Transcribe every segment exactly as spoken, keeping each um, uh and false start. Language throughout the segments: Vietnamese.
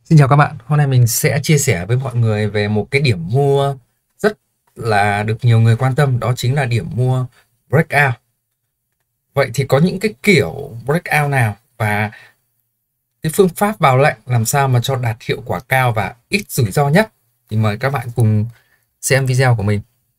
Xin chào các bạn, hôm nay mình sẽ chia sẻ với mọi người về một cái điểm mua rất là được nhiều người quan tâm, đó chính là điểm mua breakout. Vậy thì có những cái kiểu breakout nào và cái phương pháp vào lệnh làm sao mà cho đạt hiệu quả cao và ít rủi ro nhất? Thì mời các bạn cùng xem video của mình.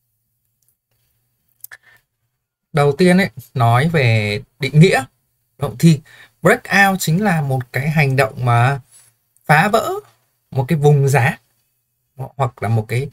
Đầu tiên ấy, nói về định nghĩa. Động thì breakout chính là một cái hành động mà phá vỡ một cái vùng giá hoặc là một cái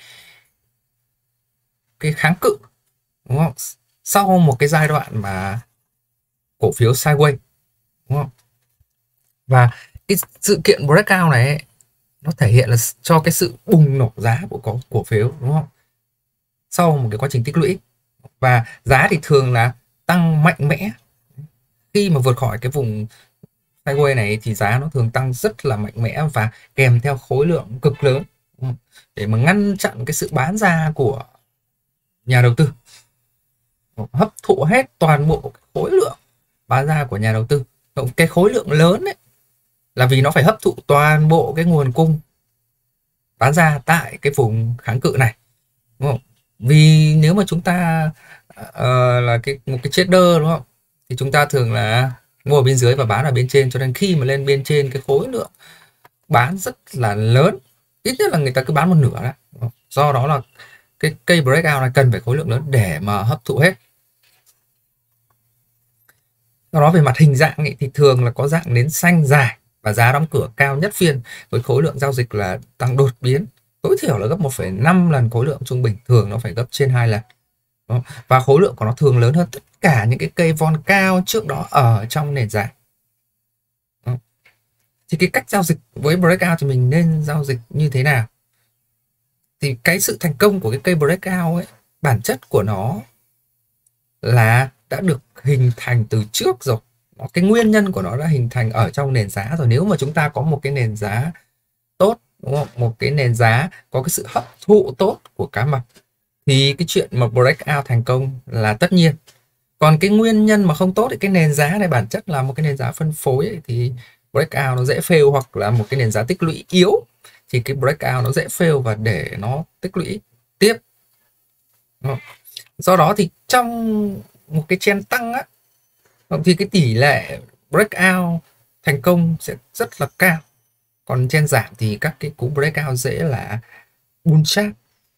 cái kháng cự, đúng không? Sau một cái giai đoạn mà cổ phiếu sideways, đúng không? Và cái sự kiện breakout này ấy, nó thể hiện là cho cái sự bùng nổ giá của cổ cổ phiếu, đúng không? Sau một cái quá trình tích lũy, và giá thì thường là tăng mạnh mẽ. Khi mà vượt khỏi cái vùng sideways này thì giá nó thường tăng rất là mạnh mẽ và kèm theo khối lượng cực lớn, để mà ngăn chặn cái sự bán ra của nhà đầu tư, hấp thụ hết toàn bộ khối lượng bán ra của nhà đầu tư. Cái khối lượng lớn ấy là vì nó phải hấp thụ toàn bộ cái nguồn cung bán ra tại cái vùng kháng cự này, đúng không? Vì nếu mà chúng ta uh, là cái một cái trader, đúng không, thì chúng ta thường là mua ở bên dưới và bán ở bên trên, cho nên khi mà lên bên trên cái khối lượng bán rất là lớn, ít nhất là người ta cứ bán một nửa đó. Do đó là cái cây breakout này cần phải khối lượng lớn để mà hấp thụ hết. Do đó về mặt hình dạng ấy, thì thường là có dạng nến xanh dài và giá đóng cửa cao nhất phiên với khối lượng giao dịch là tăng đột biến, tối thiểu là gấp một phẩy năm lần khối lượng trung bình, thường nó phải gấp trên hai lần. Đó. Và khối lượng của nó thường lớn hơn tất cả những cái cây von cao trước đó ở trong nền giá. Đó. Thì cái cách giao dịch với breakout thì mình nên giao dịch như thế nào? Thì cái sự thành công của cái cây breakout ấy, bản chất của nó là đã được hình thành từ trước rồi. Cái nguyên nhân của nó đã hình thành ở trong nền giá rồi. Nếu mà chúng ta có một cái nền giá tốt, đúng không? Một cái nền giá có cái sự hấp thụ tốt của cá mập, thì cái chuyện mà breakout thành công là tất nhiên. Còn cái nguyên nhân mà không tốt thì cái nền giá này bản chất là một cái nền giá phân phối ấy, thì breakout nó dễ fail, hoặc là một cái nền giá tích lũy yếu thì cái breakout nó dễ fail và để nó tích lũy tiếp. Do đó thì trong một cái trend tăng á, thì cái tỷ lệ breakout thành công sẽ rất là cao. Còn trend giảm thì các cái cú breakout dễ là bull trap.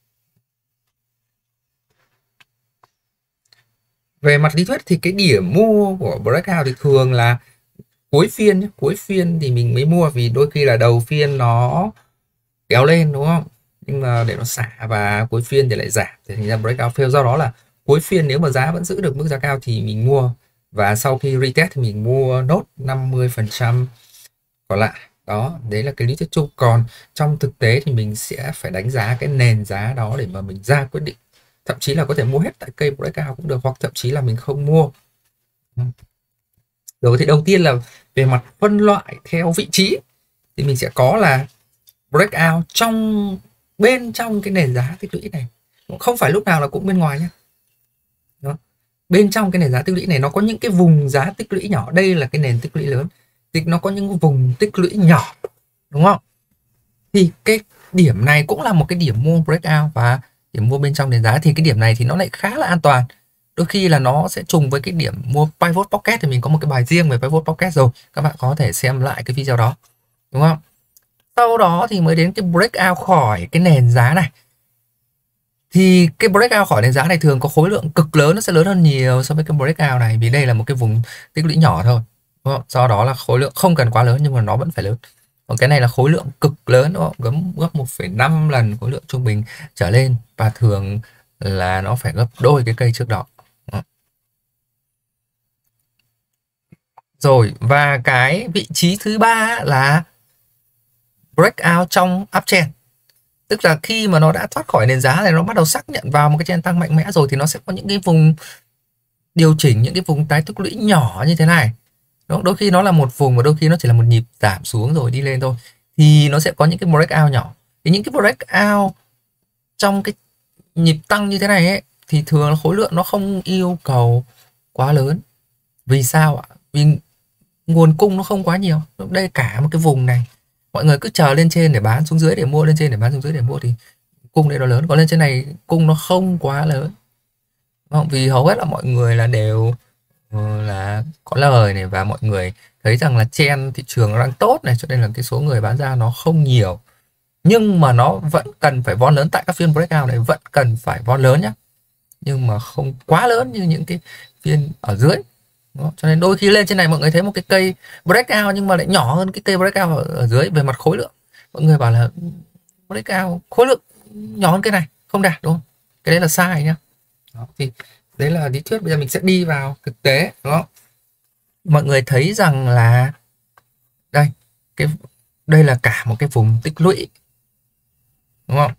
Về mặt lý thuyết thì cái điểm mua của breakout thì thường là cuối phiên, cuối phiên thì mình mới mua, vì đôi khi là đầu phiên nó kéo lên, đúng không? Nhưng mà để nó xả và cuối phiên thì lại giảm, thì thành ra breakout fail. Do đó là cuối phiên nếu mà giá vẫn giữ được mức giá cao thì mình mua, và sau khi retest thì mình mua nốt năm mươi phần trăm còn lại. Đó, đấy là cái lý thuyết chung. Còn trong thực tế thì mình sẽ phải đánh giá cái nền giá đó để mà mình ra quyết định. Thậm chí là có thể mua hết tại cây breakout cũng được, hoặc thậm chí là mình không mua. Rồi thì đầu tiên là về mặt phân loại theo vị trí thì mình sẽ có là breakout trong bên trong cái nền giá tích lũy này, không phải lúc nào là cũng bên ngoài nhé. Đó. Bên trong cái nền giá tích lũy này nó có những cái vùng giá tích lũy nhỏ. Đây là cái nền tích lũy lớn thì nó có những vùng tích lũy nhỏ, đúng không? Thì cái điểm này cũng là một cái điểm mua breakout, và điểm mua bên trong nền giá thì cái điểm này thì nó lại khá là an toàn. Đôi khi là nó sẽ trùng với cái điểm mua pivot pocket, thì mình có một cái bài riêng về pivot pocket rồi, các bạn có thể xem lại cái video đó, đúng không? Sau đó thì mới đến cái breakout khỏi cái nền giá này. Thì cái breakout khỏi nền giá này thường có khối lượng cực lớn, nó sẽ lớn hơn nhiều so với cái breakout này, vì đây là một cái vùng tích lũy nhỏ thôi, đúng không? Do đó là khối lượng không cần quá lớn nhưng mà nó vẫn phải lớn. Còn cái này là khối lượng cực lớn, đúng không? Gấp gấp một phẩy năm lần khối lượng trung bình trở lên, và thường là nó phải gấp đôi cái cây trước đó. Rồi, và cái vị trí thứ ba là breakout trong uptrend. Tức là khi mà nó đã thoát khỏi nền giá này, nó bắt đầu xác nhận vào một cái trend tăng mạnh mẽ rồi, thì nó sẽ có những cái vùng điều chỉnh, những cái vùng tái tích lũy nhỏ như thế này. Đó, đôi khi nó là một vùng và đôi khi nó chỉ là một nhịp giảm xuống rồi đi lên thôi. Thì nó sẽ có những cái breakout nhỏ. Thì những cái breakout trong cái nhịp tăng như thế này ấy, thì thường là khối lượng nó không yêu cầu quá lớn. Vì sao ạ? Vì nguồn cung nó không quá nhiều. Đây cả một cái vùng này mọi người cứ chờ lên trên để bán, xuống dưới để mua, lên trên để bán, xuống dưới để mua, thì cung đây nó lớn. Còn lên trên này cung nó không quá lớn, đúng không? Vì hầu hết là mọi người là đều ờ, là có lời này, và mọi người thấy rằng là trend thị trường nó đang tốt này, cho nên là cái số người bán ra nó không nhiều. Nhưng mà nó vẫn cần phải von lớn, tại các phiên breakout này vẫn cần phải von lớn nhé, nhưng mà không quá lớn như những cái phiên ở dưới. Đó. Cho nên đôi khi lên trên này mọi người thấy một cái cây breakout nhưng mà lại nhỏ hơn cái cây breakout ở, ở dưới về mặt khối lượng. Mọi người bảo là breakout khối lượng nhỏ hơn cái này không đạt, đúng không? Cái đấy là sai nhá. Đó. Thì đấy là lý thuyết. Bây giờ mình sẽ đi vào thực tế, đúng không? Mọi người thấy rằng là đây, cái đây là cả một cái vùng tích lũy, đúng không?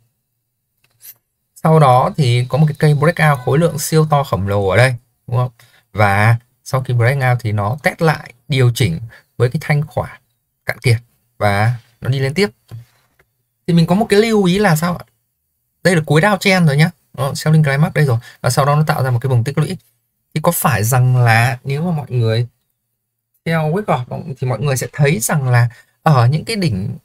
Sau đó thì có một cái cây breakout khối lượng siêu to khổng lồ ở đây, đúng không? Và sau khi breakout thì nó test lại, điều chỉnh với cái thanh khoản cạn kiệt và nó đi lên tiếp. Thì mình có một cái lưu ý là sao ạ? Đây là cuối downtrend rồi nhá. Đó, selling climax đây rồi. Và sau đó nó tạo ra một cái vùng tích lũy. Thì có phải rằng là nếu mà mọi người theo Wyckoff thì mọi người sẽ thấy rằng là ở những cái đỉnh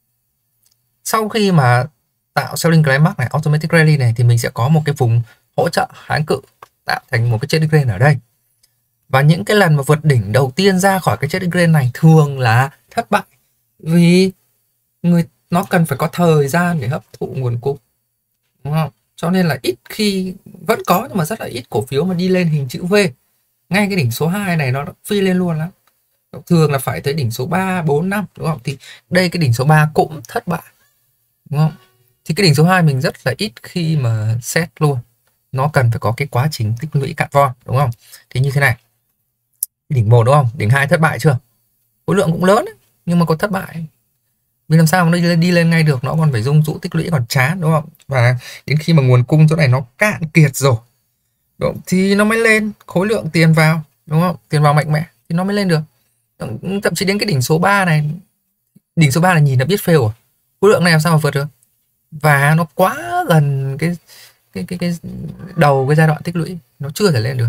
sau khi mà tạo selling climax này, automatic rally này, thì mình sẽ có một cái vùng hỗ trợ kháng cự tạo thành một cái trading range ở đây. Và những cái lần mà vượt đỉnh đầu tiên ra khỏi cái trading range này thường là thất bại, vì người nó cần phải có thời gian để hấp thụ nguồn cung, đúng không? Cho nên là ít khi, vẫn có nhưng mà rất là ít cổ phiếu mà đi lên hình chữ V. Ngay cái đỉnh số hai này nó phi lên luôn lắm. Thường là phải tới đỉnh số ba, bốn, năm, đúng không? Thì đây cái đỉnh số ba cũng thất bại, đúng không? Thì cái đỉnh số hai mình rất là ít khi mà set luôn. Nó cần phải có cái quá trình tích lũy cạn von, đúng không? Thì như thế này. Đỉnh một, đúng không? Đỉnh hai thất bại chưa? Khối lượng cũng lớn ấy, nhưng mà có thất bại. Vì làm sao mà nó đi lên, đi lên ngay được, nó còn phải rung rũ tích lũy còn chán, đúng không? Và đến khi mà nguồn cung chỗ này nó cạn kiệt rồi, đúng không? Thì nó mới lên, khối lượng tiền vào, đúng không? Tiền vào mạnh mẽ thì nó mới lên được. Thậm chí đến cái đỉnh số ba này, đỉnh số ba là nhìn là biết fail rồi. Khối lượng này làm sao mà vượt được? Và nó quá gần cái cái cái cái đầu cái giai đoạn tích lũy, nó chưa thể lên được.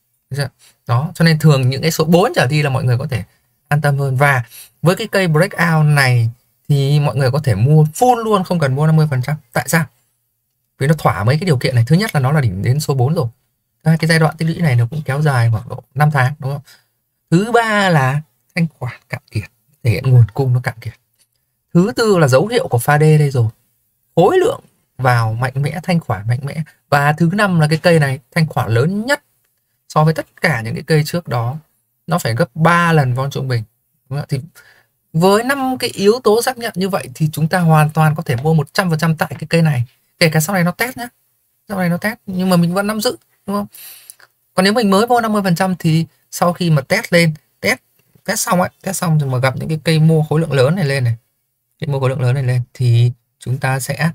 Đó, cho nên thường những cái số bốn trở đi là mọi người có thể an tâm hơn. Và với cái cây breakout này thì mọi người có thể mua full luôn, không cần mua năm mươi phần trăm. Tại sao? Vì nó thỏa mấy cái điều kiện này. Thứ nhất là nó là đỉnh đến số bốn rồi. Cái giai đoạn tích lũy này nó cũng kéo dài khoảng độ năm tháng, đúng không? Thứ ba là thanh khoản cạn kiệt, thể hiện nguồn cung nó cạn kiệt. Thứ tư là dấu hiệu của pha D đây rồi, khối lượng vào mạnh mẽ, thanh khoản mạnh mẽ. Và thứ năm là cái cây này thanh khoản lớn nhất so với tất cả những cái cây trước đó, nó phải gấp ba lần von trung bình. Thì với năm cái yếu tố xác nhận như vậy thì chúng ta hoàn toàn có thể mua một trăm phần trăm tại cái cây này, kể cả sau này nó test nhé, sau này nó test nhưng mà mình vẫn nắm giữ, đúng không? Còn nếu mình mới mua năm mươi phần trăm thì sau khi mà test lên, test test xong ấy, test xong thì mà gặp những cái cây mua khối lượng lớn này lên này, cây mua khối lượng lớn này lên thì chúng ta sẽ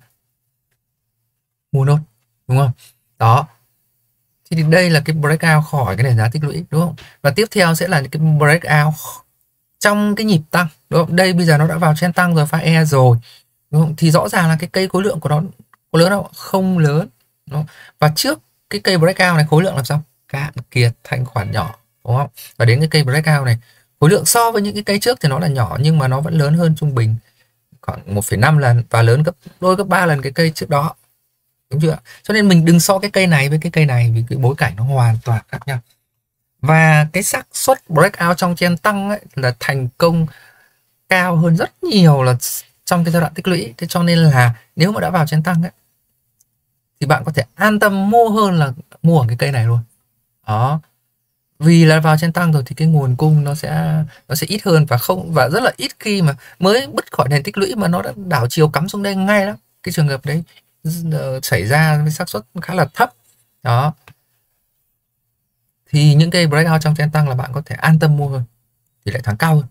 mua nốt, đúng không? Đó. Thì đây là cái breakout khỏi cái nền giá tích lũy, đúng không? Và tiếp theo sẽ là cái breakout trong cái nhịp tăng, đúng không? Đây bây giờ nó đã vào trend tăng rồi, pha E rồi, đúng không? Thì rõ ràng là cái cây khối lượng của nó có lớn không? Không lớn, đúng không? Và trước cái cây breakout này khối lượng làm sao? Cạn kiệt, thanh khoản nhỏ, đúng không? Và đến cái cây breakout này khối lượng so với những cái cây trước thì nó là nhỏ nhưng mà nó vẫn lớn hơn trung bình khoảng một phẩy năm lần và lớn gấp đôi, gấp ba lần cái cây trước đó. Đúng chưa? Cho nên mình đừng so cái cây này với cái cây này, vì cái bối cảnh nó hoàn toàn khác nhau. Và cái xác suất breakout trong trend tăng ấy là thành công cao hơn rất nhiều là trong cái giai đoạn tích lũy. Thế cho nên là nếu mà đã vào trend tăng ấy thì bạn có thể an tâm mua hơn là mua ở cái cây này luôn. Đó. Vì là vào trend tăng rồi thì cái nguồn cung nó sẽ nó sẽ ít hơn, và không và rất là ít khi mà mới bứt khỏi nền tích lũy mà nó đã đảo chiều cắm xuống đây ngay lắm. Cái trường hợp đấy xảy ra với xác suất khá là thấp. Đó. Thì những cây breakout trong trend tăng là bạn có thể an tâm mua hơn, tỷ lệ thắng cao hơn.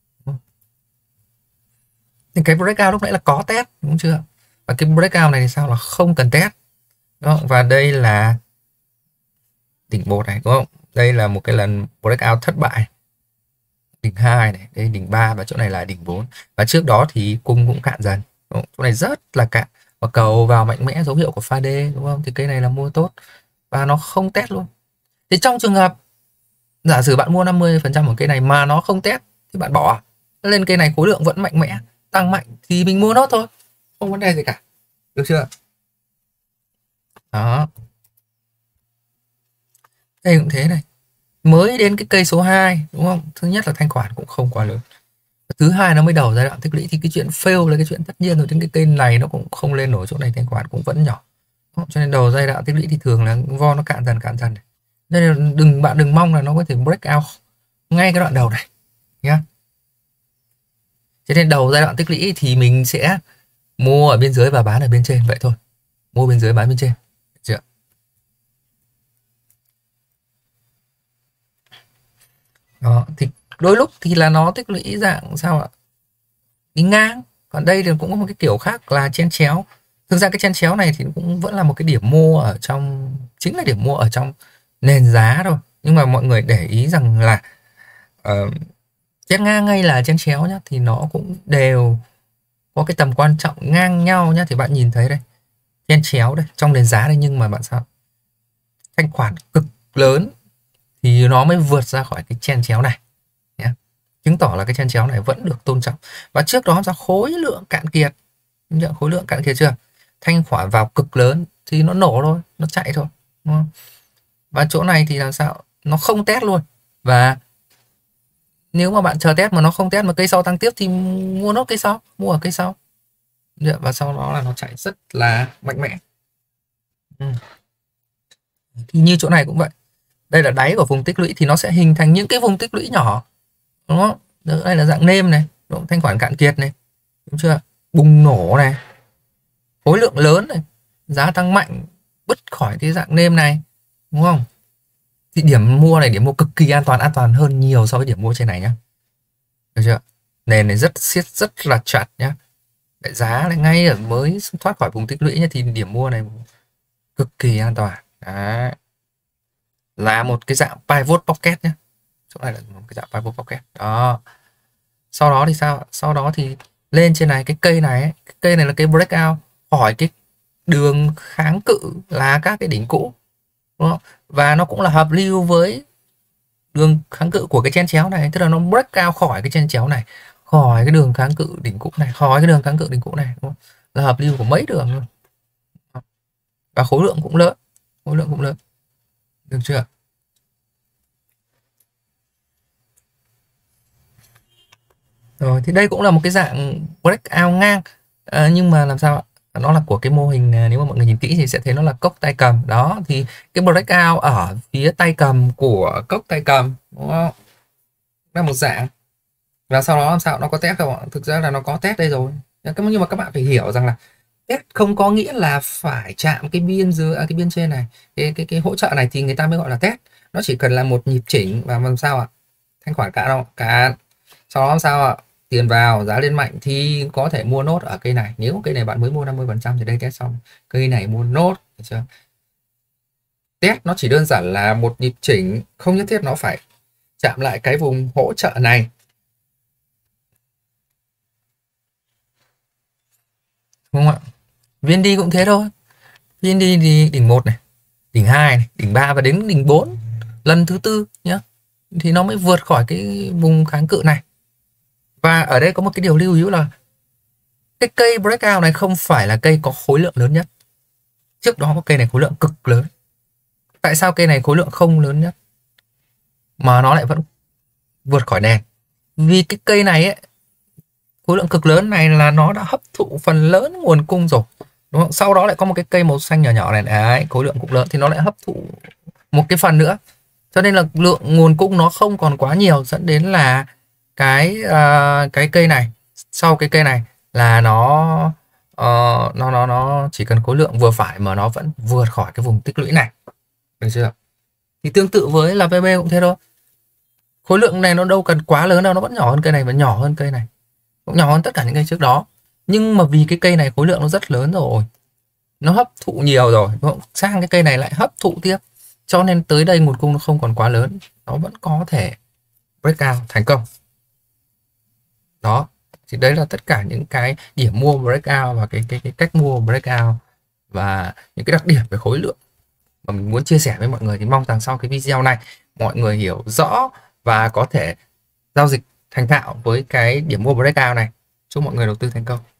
Thì cái breakout lúc nãy là có test, đúng chưa? Và cái breakout này thì sao là không cần test. Đó. Và đây là đỉnh một này, đúng không? Đây là một cái lần breakout thất bại. Đỉnh hai này, đây đỉnh ba và chỗ này là đỉnh bốn. Và trước đó thì cung cũng cạn dần. Đúng không? Chỗ này rất là cạn. Và cầu vào mạnh mẽ, dấu hiệu của pha D, đúng không? Thì cây này là mua tốt. Và nó không test luôn. Thì trong trường hợp giả sử bạn mua năm mươi phần trăm của cây này mà nó không test thì bạn bỏ. Lên cây này khối lượng vẫn mạnh mẽ, tăng mạnh thì mình mua nốt thôi, không vấn đề gì cả, được chưa? Đó, đây cũng thế này, mới đến cái cây số hai đúng không? Thứ nhất là thanh khoản cũng không quá lớn, thứ hai nó mới đầu giai đoạn tích lũy thì cái chuyện fail là cái chuyện tất nhiên rồi, đến cái cây này nó cũng không lên nổi, chỗ này thanh khoản cũng vẫn nhỏ, cho nên đầu giai đoạn tích lũy thì thường là vo nó cạn dần cạn dần, nên là đừng bạn đừng mong là nó có thể break out ngay cái đoạn đầu này nhá. Cho nên đầu giai đoạn tích lũy thì mình sẽ mua ở bên dưới và bán ở bên trên vậy thôi, mua bên dưới bán bên trên, được chưa? Đó, thì đôi lúc thì là nó tích lũy dạng sao ạ, đi ngang, còn đây thì cũng có một cái kiểu khác là chen chéo. Thực ra cái chen chéo này thì cũng vẫn là một cái điểm mua ở trong, chính là điểm mua ở trong nền giá thôi, nhưng mà mọi người để ý rằng là uh, chen ngang hay là chen chéo nhá thì nó cũng đều có cái tầm quan trọng ngang nhau nhá. Thì bạn nhìn thấy đây, chen chéo đây trong nền giá đây, nhưng mà bạn sao thanh khoản cực lớn thì nó mới vượt ra khỏi cái chen chéo này nhé, chứng tỏ là cái chen chéo này vẫn được tôn trọng. Và trước đó ra khối lượng cạn kiệt, nhận khối lượng cạn kiệt chưa, thanh khoản vào cực lớn thì nó nổ thôi, nó chạy thôi, đúng không? Và chỗ này thì làm sao nó không test luôn, và nếu mà bạn chờ test mà nó không test mà cây sau tăng tiếp thì mua nốt cây sau, mua ở cây sau, và sau đó là nó chạy rất là mạnh mẽ. Ừ. Thì như chỗ này cũng vậy, đây là đáy của vùng tích lũy thì nó sẽ hình thành những cái vùng tích lũy nhỏ, đúng không? Đây là dạng nêm này, đúng không? Thanh khoản cạn kiệt này, đúng chưa? Bùng nổ này, khối lượng lớn này, giá tăng mạnh bứt khỏi cái dạng nêm này, đúng không? Thì điểm mua này, điểm mua cực kỳ an toàn, an toàn hơn nhiều so với điểm mua trên này nhá, được chưa? Nền này rất siết, rất là chặt nhá. Cái giá này ngay ở mới thoát khỏi vùng tích lũy nhá, thì điểm mua này cực kỳ an toàn. Đấy, là một cái dạng pivot pocket nhé, chỗ này là một cái dạng pivot pocket đó. Sau đó thì sao, sau đó thì lên trên này, cái cây này ấy, cái cây này là cây breakout khỏi cái đường kháng cự là các cái đỉnh cũ, đúng không? Và nó cũng là hợp lưu với đường kháng cự của cái chen chéo này, tức là nó breakout khỏi cái chen chéo này, khỏi cái đường kháng cự đỉnh cũ này, khỏi cái đường kháng cự đỉnh cũ này, đúng không? Là hợp lưu của mấy đường luôn, và khối lượng cũng lớn, khối lượng cũng lớn, được chưa? Rồi thì đây cũng là một cái dạng breakout ngang, à, nhưng mà làm sao ạ, nó là của cái mô hình, nếu mà mọi người nhìn kỹ thì sẽ thấy nó là cốc tay cầm. Đó thì cái breakout ở phía tay cầm của cốc tay cầm, đúng không? Là một dạng, và sau đó làm sao nó có test không ạ? Thực ra là nó có test đây rồi, nhưng mà các bạn phải hiểu rằng là test không có nghĩa là phải chạm cái biên dưới, à, cái biên trên này, cái cái cái hỗ trợ này thì người ta mới gọi là test. Nó chỉ cần là một nhịp chỉnh và làm sao ạ, thanh khoản cạn không cạn, sau đó làm sao ạ, tiền vào giá lên mạnh thì có thể mua nốt ở cây này. Nếu cây này bạn mới mua năm mươi phần trăm thì đây test xong, cây này mua nốt, được chưa? Test nó chỉ đơn giản là một nhịp chỉnh, không nhất thiết nó phải chạm lại cái vùng hỗ trợ này, đúng không ạ? vê en đê cũng thế thôi, vê en đê thì đỉnh một này, đỉnh hai này, đỉnh ba và đến đỉnh bốn lần thứ tư nhá, thì nó mới vượt khỏi cái vùng kháng cự này. Và ở đây có một cái điều lưu ý là cái cây breakout này không phải là cây có khối lượng lớn nhất. Trước đó có cây này khối lượng cực lớn. Tại sao cây này khối lượng không lớn nhất mà nó lại vẫn vượt khỏi nền? Vì cái cây này ấy, khối lượng cực lớn này là nó đã hấp thụ phần lớn nguồn cung rồi, đúng không? Sau đó lại có một cái cây màu xanh nhỏ nhỏ này, đấy, khối lượng cũng lớn thì nó lại hấp thụ một cái phần nữa, cho nên là lượng nguồn cung nó không còn quá nhiều, dẫn đến là cái uh, cái cây này, sau cái cây này là nó uh, nó nó nó chỉ cần khối lượng vừa phải mà nó vẫn vượt khỏi cái vùng tích lũy này, được chưa? Thì tương tự với là vê bê cũng thế thôi, khối lượng này nó đâu cần quá lớn đâu, nó vẫn nhỏ hơn cây này và nhỏ hơn cây này, cũng nhỏ hơn tất cả những cây trước đó, nhưng mà vì cái cây này khối lượng nó rất lớn rồi, nó hấp thụ nhiều rồi, sang cái cây này lại hấp thụ tiếp, cho nên tới đây nguồn cung nó không còn quá lớn, nó vẫn có thể breakout thành công. Đó thì đấy là tất cả những cái điểm mua breakout và cái cái, cái cách mua breakout và những cái đặc điểm về khối lượng mà mình muốn chia sẻ với mọi người. Thì mong rằng sau cái video này mọi người hiểu rõ và có thể giao dịch thành thạo với cái điểm mua breakout này Chúc mọi người đầu tư thành công.